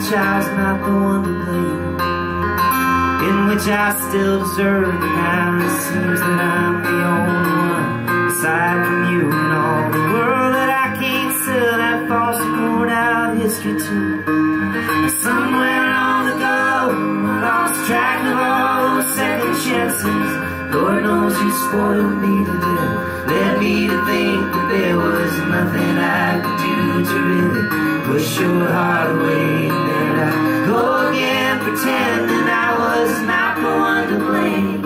which I was not the one to blame, in which I still deserve. But now it seems that I'm the only one, aside from you and all the world, that I can't sell that false and worn out history to. Somewhere long ago, I lost track of all those second chances. Lord knows you spoiled me to death, led me to think that there was nothing I could do to really push your heart away. And then I go again, pretending I was not the one to blame.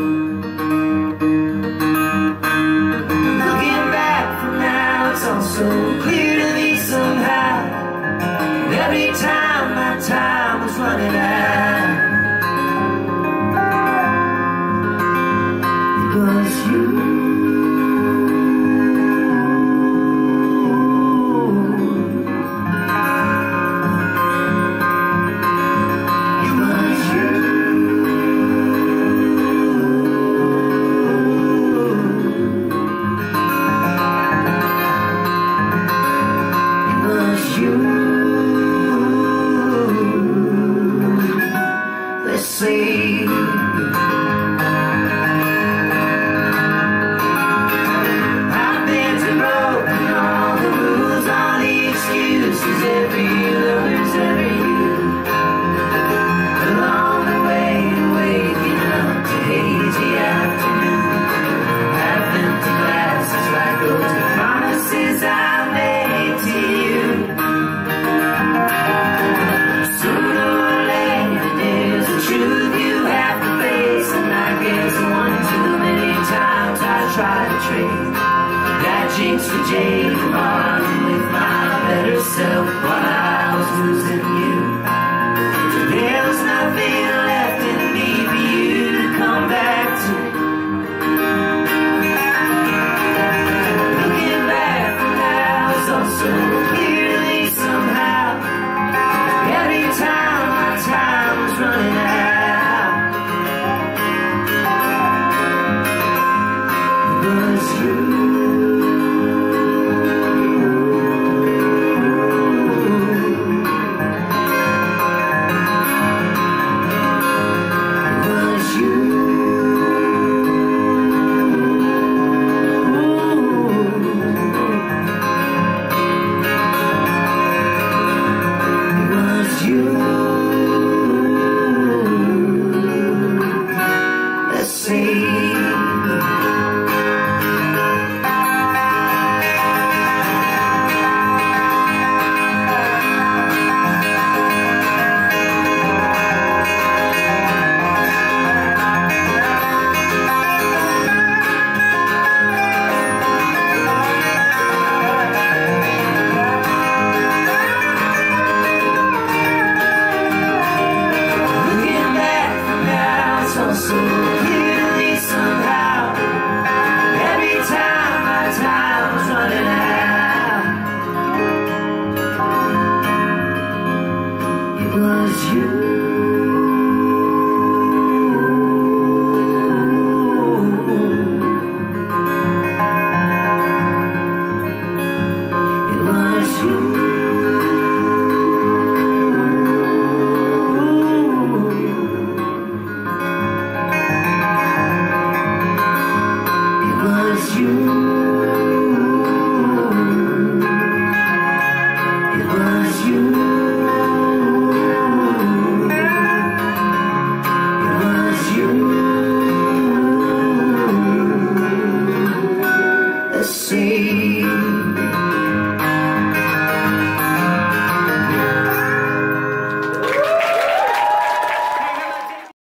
Looking back from now, it's all so clear to me somehow. And every time my time was running out, it was you. That jinx for Jade on with my better self while I was losing you. There was nothing left in me for you to come back to. Looking back from now, it's all so clear to me somehow. Every time my time was running out, it was you. So clearly somehow, every time my time was running out, it was you. Let's see.